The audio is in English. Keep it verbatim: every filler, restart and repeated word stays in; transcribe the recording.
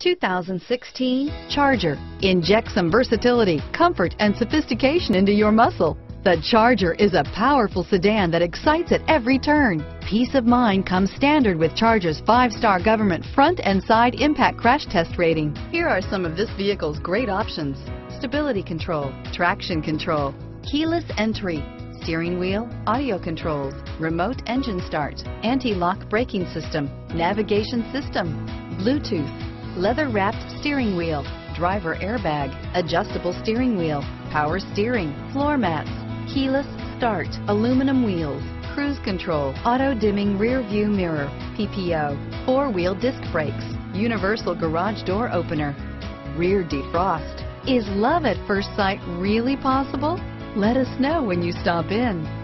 two thousand sixteen Charger. Inject some versatility, comfort, and sophistication into your muscle. The Charger is a powerful sedan that excites at every turn. Peace of mind comes standard with Charger's five-star government front and side impact crash test rating. Here are some of this vehicle's great options: stability control, traction control, keyless entry, steering wheel audio controls, remote engine start, anti-lock braking system, navigation system, Bluetooth, leather-wrapped steering wheel, driver airbag, adjustable steering wheel, power steering, floor mats, keyless start, aluminum wheels, cruise control, auto-dimming rear view mirror, P P O, four-wheel disc brakes, universal garage door opener, rear defrost. Is love at first sight really possible? Let us know when you stop in.